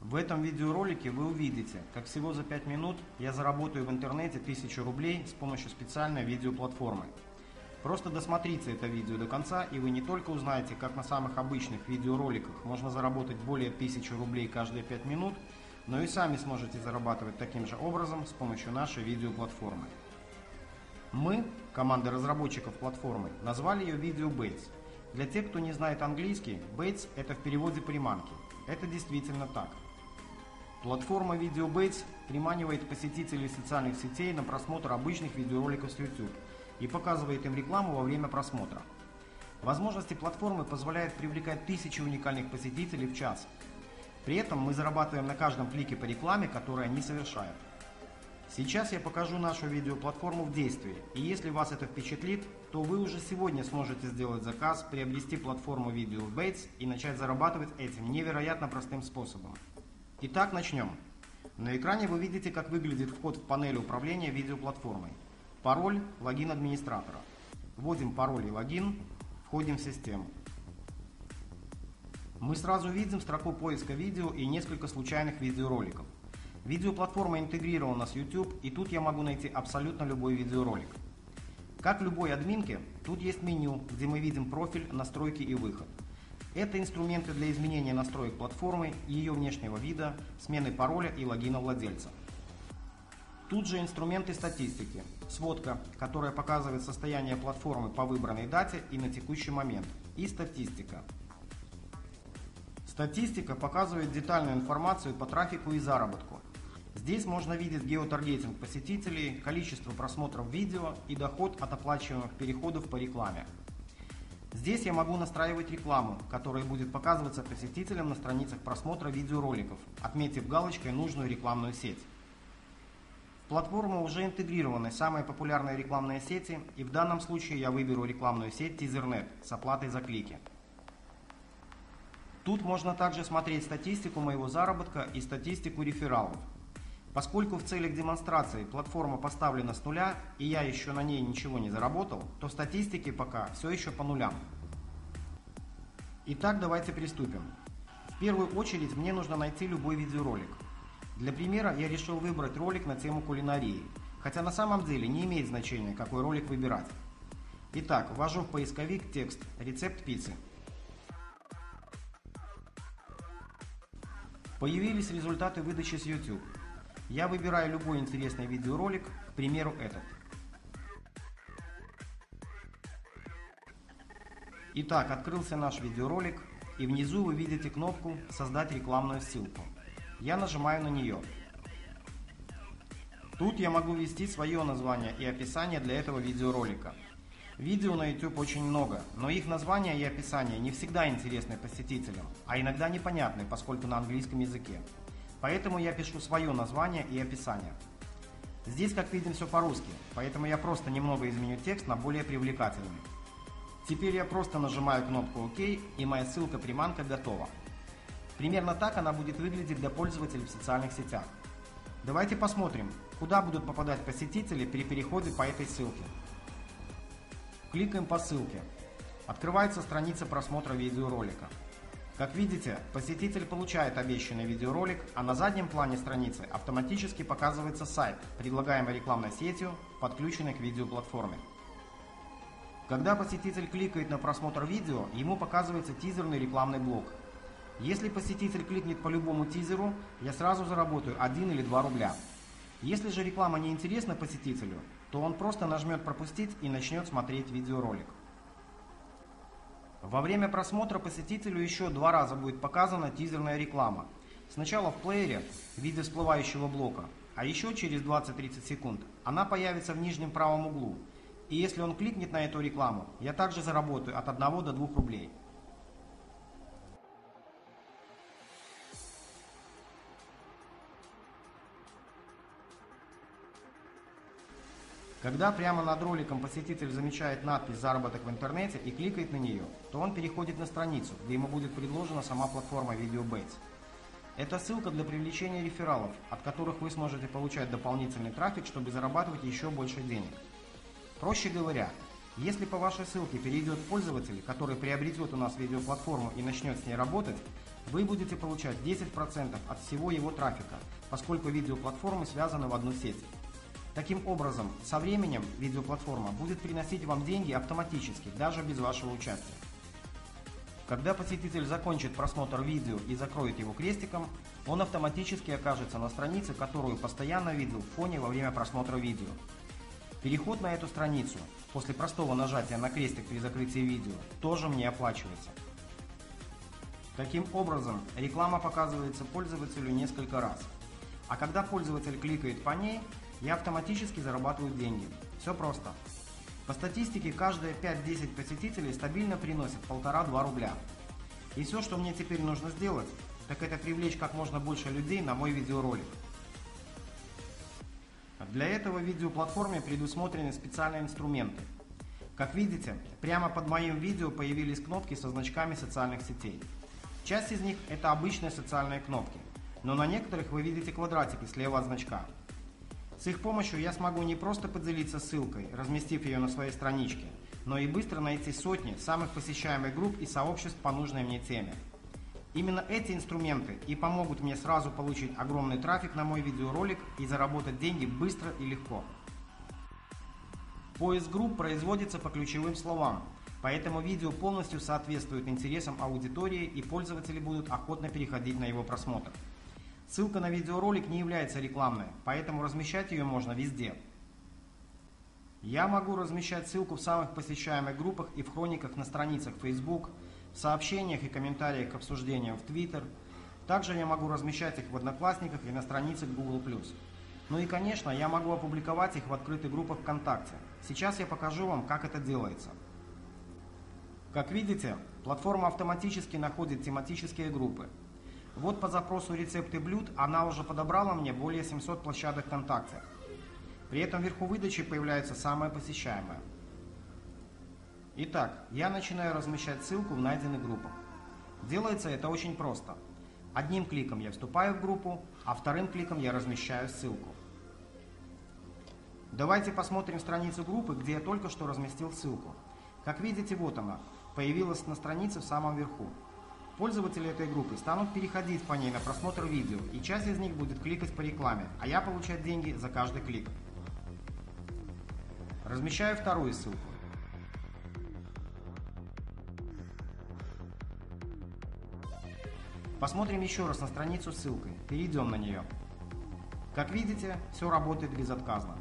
В этом видеоролике вы увидите, как всего за 5 минут я заработаю в интернете 1000 рублей с помощью специальной видеоплатформы. Просто досмотрите это видео до конца, и вы не только узнаете, как на самых обычных видеороликах можно заработать более 1000 рублей каждые 5 минут, но и сами сможете зарабатывать таким же образом с помощью нашей видеоплатформы. Мы, команда разработчиков платформы, назвали ее VideoBaits. Для тех, кто не знает английский, Baits – это в переводе приманки. Это действительно так. Платформа VideoBaits приманивает посетителей социальных сетей на просмотр обычных видеороликов с YouTube и показывает им рекламу во время просмотра. Возможности платформы позволяют привлекать тысячи уникальных посетителей в час. При этом мы зарабатываем на каждом клике по рекламе, которую они совершают. Сейчас я покажу нашу видеоплатформу в действии, и если вас это впечатлит, то вы уже сегодня сможете сделать заказ, приобрести платформу VideoBaits и начать зарабатывать этим невероятно простым способом. Итак, начнем. На экране вы видите, как выглядит вход в панель управления видеоплатформой. Пароль, логин администратора. Вводим пароль и логин, входим в систему. Мы сразу видим строку поиска видео и несколько случайных видеороликов. Видеоплатформа интегрирована с YouTube, и тут я могу найти абсолютно любой видеоролик. Как в любой админке, тут есть меню, где мы видим профиль, настройки и выход. Это инструменты для изменения настроек платформы, ее внешнего вида, смены пароля и логина владельца. Тут же инструменты статистики, сводка, которая показывает состояние платформы по выбранной дате и на текущий момент, и статистика. Статистика показывает детальную информацию по трафику и заработку. Здесь можно видеть геотаргетинг посетителей, количество просмотров видео и доход от оплачиваемых переходов по рекламе. Здесь я могу настраивать рекламу, которая будет показываться посетителям на страницах просмотра видеороликов, отметив галочкой нужную рекламную сеть. В платформу уже интегрированы самые популярные рекламные сети, и в данном случае я выберу рекламную сеть TeaserNet с оплатой за клики. Тут можно также смотреть статистику моего заработка и статистику рефералов. Поскольку в целях демонстрации платформа поставлена с нуля, и я еще на ней ничего не заработал, то статистики пока все еще по нулям. Итак, давайте приступим. В первую очередь мне нужно найти любой видеоролик. Для примера я решил выбрать ролик на тему кулинарии, хотя на самом деле не имеет значения, какой ролик выбирать. Итак, ввожу в поисковик текст «Рецепт пиццы». Появились результаты выдачи с YouTube. Я выбираю любой интересный видеоролик, к примеру этот. Итак, открылся наш видеоролик, и внизу вы видите кнопку «Создать рекламную ссылку». Я нажимаю на нее. Тут я могу ввести свое название и описание для этого видеоролика. Видео на YouTube очень много, но их название и описание не всегда интересны посетителям, а иногда непонятны, поскольку на английском языке. Поэтому я пишу свое название и описание. Здесь, как видим, все по-русски, поэтому я просто немного изменю текст на более привлекательный. Теперь я просто нажимаю кнопку ОК, и моя ссылка-приманка готова. Примерно так она будет выглядеть для пользователей в социальных сетях. Давайте посмотрим, куда будут попадать посетители при переходе по этой ссылке. Кликаем по ссылке. Открывается страница просмотра видеоролика. Как видите, посетитель получает обещанный видеоролик, а на заднем плане страницы автоматически показывается сайт, предлагаемый рекламной сетью, подключенный к видеоплатформе. Когда посетитель кликает на просмотр видео, ему показывается тизерный рекламный блок. Если посетитель кликнет по любому тизеру, я сразу заработаю 1 или 2 рубля. Если же реклама не интересна посетителю, то он просто нажмет «Пропустить» и начнет смотреть видеоролик. Во время просмотра посетителю еще 2 раза будет показана тизерная реклама. Сначала в плеере в виде всплывающего блока, а еще через 20-30 секунд она появится в нижнем правом углу. И если он кликнет на эту рекламу, я также заработаю от 1 до 2 рублей. Когда прямо над роликом посетитель замечает надпись «Заработок в интернете» и кликает на нее, то он переходит на страницу, где ему будет предложена сама платформа VideoBaits. Это ссылка для привлечения рефералов, от которых вы сможете получать дополнительный трафик, чтобы зарабатывать еще больше денег. Проще говоря, если по вашей ссылке перейдет пользователь, который приобретет у нас видеоплатформу и начнет с ней работать, вы будете получать 10% от всего его трафика, поскольку видеоплатформы связаны в одну сеть. Таким образом, со временем видеоплатформа будет приносить вам деньги автоматически, даже без вашего участия. Когда посетитель закончит просмотр видео и закроет его крестиком, он автоматически окажется на странице, которую постоянно видел в фоне во время просмотра видео. Переход на эту страницу после простого нажатия на крестик при закрытии видео тоже мне оплачивается. Таким образом, реклама показывается пользователю несколько раз. А когда пользователь кликает по ней, я автоматически зарабатываю деньги. Все просто. По статистике, каждые 5-10 посетителей стабильно приносит 1,5-2 рубля. И все, что мне теперь нужно сделать, так это привлечь как можно больше людей на мой видеоролик. Для этого в видеоплатформе предусмотрены специальные инструменты. Как видите, прямо под моим видео появились кнопки со значками социальных сетей. Часть из них это обычные социальные кнопки, но на некоторых вы видите квадратики слева от значка. С их помощью я смогу не просто поделиться ссылкой, разместив ее на своей страничке, но и быстро найти сотни самых посещаемых групп и сообществ по нужной мне теме. Именно эти инструменты и помогут мне сразу получить огромный трафик на мой видеоролик и заработать деньги быстро и легко. Поиск групп производится по ключевым словам, поэтому видео полностью соответствует интересам аудитории и пользователи будут охотно переходить на его просмотр. Ссылка на видеоролик не является рекламной, поэтому размещать ее можно везде. Я могу размещать ссылку в самых посещаемых группах и в хрониках на страницах Facebook, в сообщениях и комментариях к обсуждениям в Twitter. Также я могу размещать их в Одноклассниках и на страницах Google+. Ну и конечно, я могу опубликовать их в открытых группах ВКонтакте. Сейчас я покажу вам, как это делается. Как видите, платформа автоматически находит тематические группы. Вот по запросу рецепты блюд она уже подобрала мне более 700 площадок ВКонтакте. При этом вверху выдачи появляется самая посещаемая. Итак, я начинаю размещать ссылку в найденных группах. Делается это очень просто. Одним кликом я вступаю в группу, а вторым кликом я размещаю ссылку. Давайте посмотрим страницу группы, где я только что разместил ссылку. Как видите, вот она, появилась на странице в самом верху. Пользователи этой группы станут переходить по ней на просмотр видео, и часть из них будет кликать по рекламе, а я получать деньги за каждый клик. Размещаю вторую ссылку. Посмотрим еще раз на страницу с ссылкой, перейдем на нее. Как видите, все работает безотказно.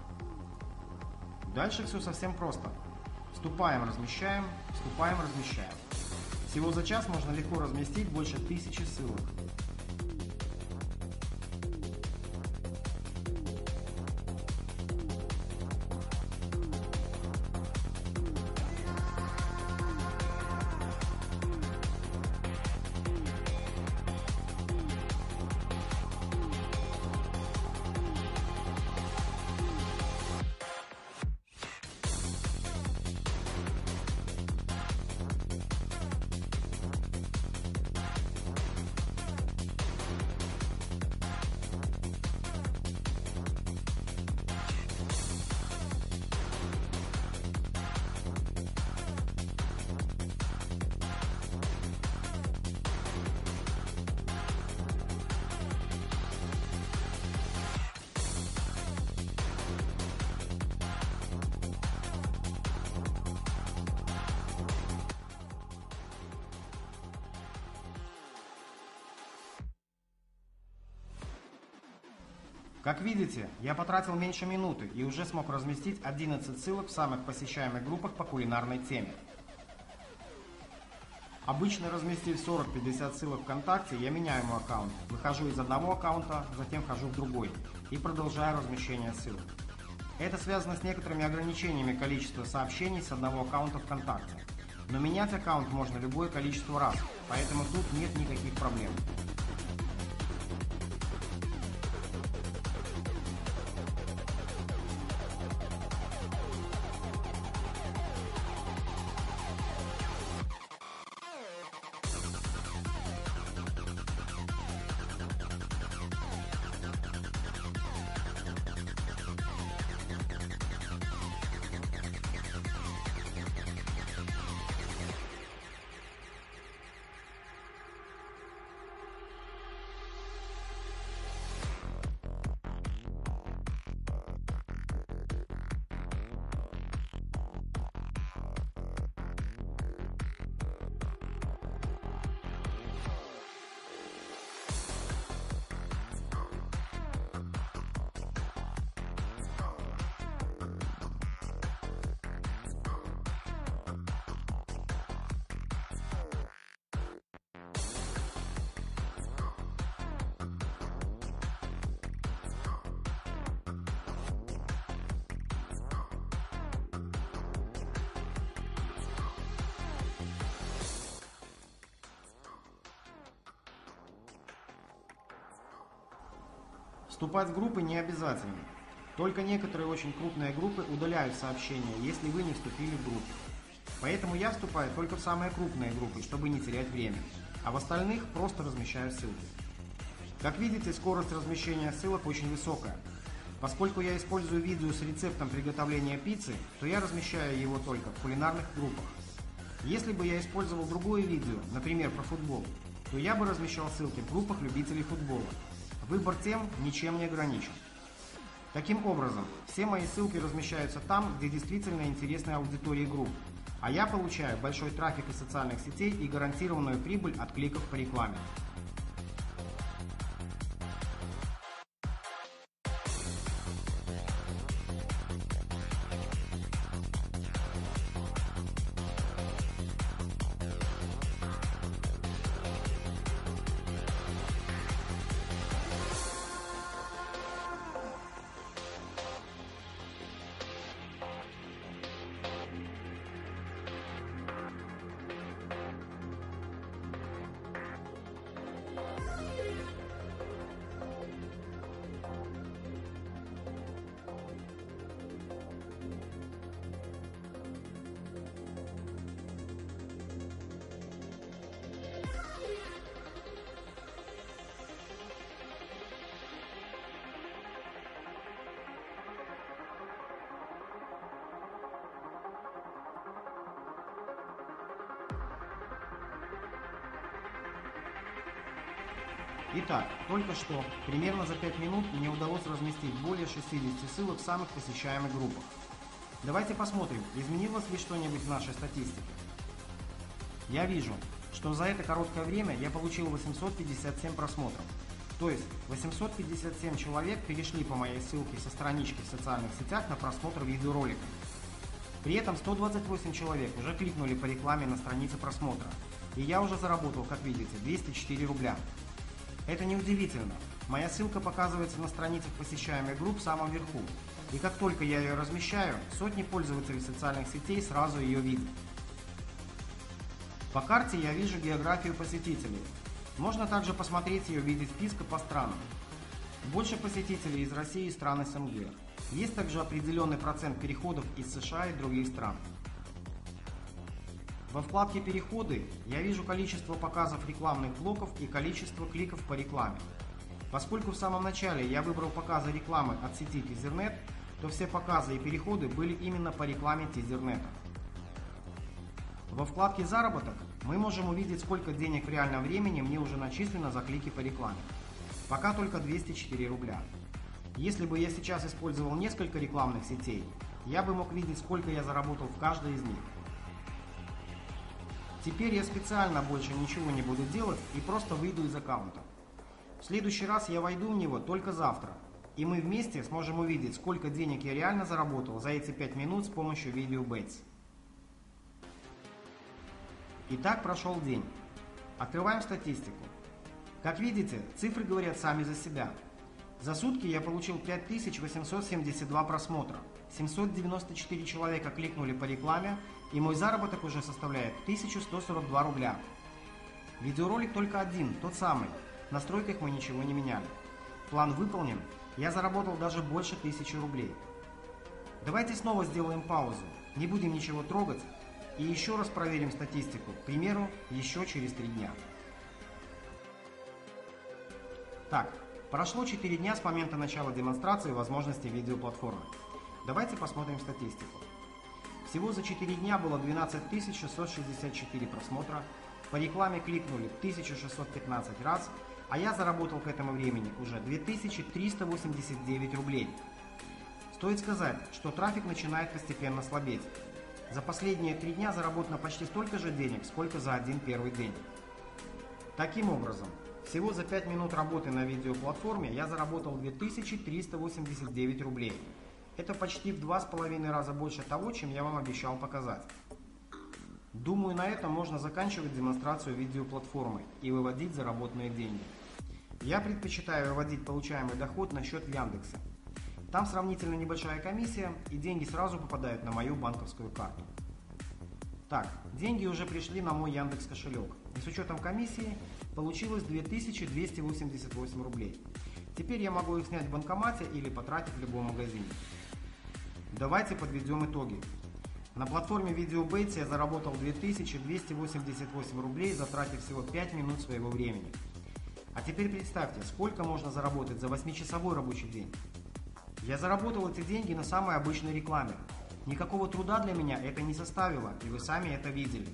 Дальше все совсем просто. Вступаем, размещаем, вступаем, размещаем. Всего за час можно легко разместить больше 1000 ссылок. Как видите, я потратил меньше минуты и уже смог разместить 11 ссылок в самых посещаемых группах по кулинарной теме. Обычно, разместив 40-50 ссылок ВКонтакте, я меняю мой аккаунт, выхожу из одного аккаунта, затем вхожу в другой и продолжаю размещение ссылок. Это связано с некоторыми ограничениями количества сообщений с одного аккаунта ВКонтакте. Но менять аккаунт можно любое количество раз, поэтому тут нет никаких проблем. Вступать в группы не обязательно. Только некоторые очень крупные группы удаляют сообщения, если вы не вступили в группу. Поэтому я вступаю только в самые крупные группы, чтобы не терять время. А в остальных просто размещаю ссылки. Как видите, скорость размещения ссылок очень высокая. Поскольку я использую видео с рецептом приготовления пиццы, то я размещаю его только в кулинарных группах. Если бы я использовал другое видео, например, про футбол, то я бы размещал ссылки в группах любителей футбола. Выбор тем ничем не ограничен. Таким образом, все мои ссылки размещаются там, где действительно интересны аудитории групп, а я получаю большой трафик из социальных сетей и гарантированную прибыль от кликов по рекламе. Итак, только что, примерно за 5 минут, мне удалось разместить более 60 ссылок в самых посещаемых группах. Давайте посмотрим, изменилось ли что-нибудь в нашей статистике. Я вижу, что за это короткое время я получил 857 просмотров. То есть 857 человек перешли по моей ссылке со странички в социальных сетях на просмотр видеоролика. При этом 128 человек уже кликнули по рекламе на странице просмотра. И я уже заработал, как видите, 204 рубля. Это неудивительно. Моя ссылка показывается на страницах посещаемых групп в самом верху. И как только я ее размещаю, сотни пользователей социальных сетей сразу ее видят. По карте я вижу географию посетителей. Можно также посмотреть ее в виде списка по странам. Больше посетителей из России и стран СНГ. Есть также определенный процент переходов из США и других стран. Во вкладке «Переходы» я вижу количество показов рекламных блоков и количество кликов по рекламе. Поскольку в самом начале я выбрал показы рекламы от сети Тизернет, то все показы и переходы были именно по рекламе Тизернета. Во вкладке «Заработок» мы можем увидеть, сколько денег в реальном времени мне уже начислено за клики по рекламе. Пока только 204 рубля. Если бы я сейчас использовал несколько рекламных сетей, я бы мог видеть, сколько я заработал в каждой из них. Теперь я специально больше ничего не буду делать и просто выйду из аккаунта. В следующий раз я войду в него только завтра, и мы вместе сможем увидеть, сколько денег я реально заработал за эти 5 минут с помощью VideoBets. Итак, прошел день. Открываем статистику. Как видите, цифры говорят сами за себя. За сутки я получил 5872 просмотра, 794 человека кликнули по рекламе, и мой заработок уже составляет 1142 рубля. Видеоролик только один, тот самый. В настройках мы ничего не меняли. План выполнен, я заработал даже больше 1000 рублей. Давайте снова сделаем паузу, не будем ничего трогать и еще раз проверим статистику, к примеру, еще через 3 дня. Так, прошло 4 дня с момента начала демонстрации возможностей видеоплатформы. Давайте посмотрим статистику. Всего за 4 дня было 12 664 просмотра, по рекламе кликнули 1615 раз, а я заработал к этому времени уже 2389 рублей. Стоит сказать, что трафик начинает постепенно слабеть. За последние 3 дня заработано почти столько же денег, сколько за один первый день. Таким образом, всего за 5 минут работы на видеоплатформе я заработал 2389 рублей. Это почти в 2,5 раза больше того, чем я вам обещал показать. Думаю, на этом можно заканчивать демонстрацию видеоплатформы и выводить заработанные деньги. Я предпочитаю выводить получаемый доход на счет Яндекса. Там сравнительно небольшая комиссия, и деньги сразу попадают на мою банковскую карту. Так, деньги уже пришли на мой Яндекс кошелек, и с учетом комиссии получилось 2288 рублей. Теперь я могу их снять в банкомате или потратить в любом магазине. Давайте подведем итоги. На платформе VideoBaits я заработал 2288 рублей, затратив всего 5 минут своего времени. А теперь представьте, сколько можно заработать за 8-часовой рабочий день. Я заработал эти деньги на самой обычной рекламе. Никакого труда для меня это не составило, и вы сами это видели.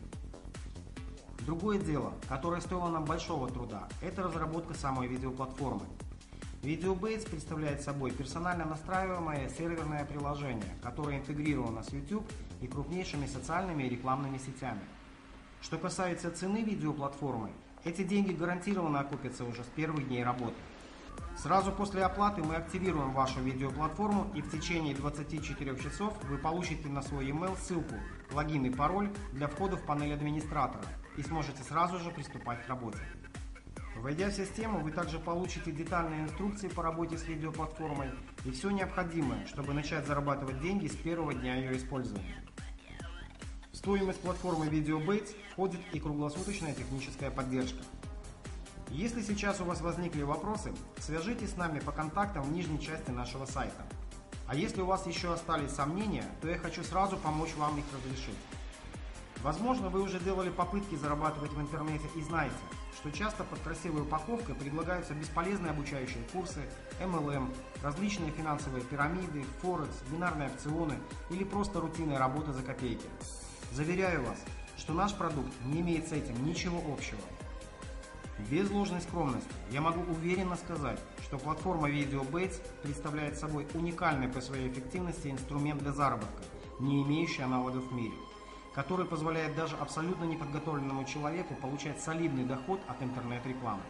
Другое дело, которое стоило нам большого труда, это разработка самой видеоплатформы. VideoBaits представляет собой персонально настраиваемое серверное приложение, которое интегрировано с YouTube и крупнейшими социальными и рекламными сетями. Что касается цены видеоплатформы, эти деньги гарантированно окупятся уже с первых дней работы. Сразу после оплаты мы активируем вашу видеоплатформу, и в течение 24 часов вы получите на свой e-mail ссылку, логин и пароль для входа в панель администратора и сможете сразу же приступать к работе. Войдя в систему, вы также получите детальные инструкции по работе с видеоплатформой и все необходимое, чтобы начать зарабатывать деньги с первого дня ее использования. В стоимость платформы VideoBaits входит и круглосуточная техническая поддержка. Если сейчас у вас возникли вопросы, свяжитесь с нами по контактам в нижней части нашего сайта. А если у вас еще остались сомнения, то я хочу сразу помочь вам их разрешить. Возможно, вы уже делали попытки зарабатывать в интернете и знаете, что часто под красивой упаковкой предлагаются бесполезные обучающие курсы, MLM, различные финансовые пирамиды, Форекс, бинарные опционы или просто рутинная работа за копейки. Заверяю вас, что наш продукт не имеет с этим ничего общего. Без ложной скромности я могу уверенно сказать, что платформа VideoBaits представляет собой уникальный по своей эффективности инструмент для заработка, не имеющий аналогов в мире, который позволяет даже абсолютно неподготовленному человеку получать солидный доход от интернет-рекламы.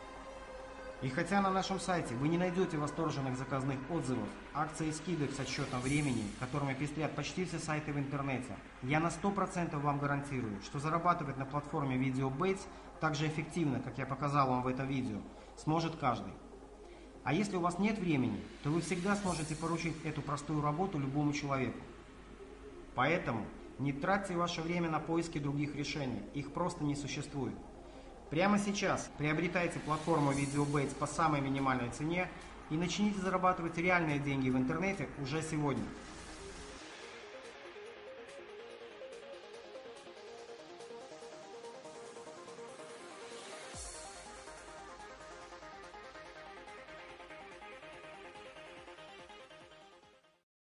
И хотя на нашем сайте вы не найдете восторженных заказных отзывов, акций и скидок с отсчетом времени, которыми пестрят почти все сайты в интернете, я на 100% вам гарантирую, что зарабатывать на платформе VideoBaits так же эффективно, как я показал вам в этом видео, сможет каждый. А если у вас нет времени, то вы всегда сможете поручить эту простую работу любому человеку. Поэтому не тратьте ваше время на поиски других решений, их просто не существует. Прямо сейчас приобретайте платформу VideoBaits по самой минимальной цене и начните зарабатывать реальные деньги в интернете уже сегодня.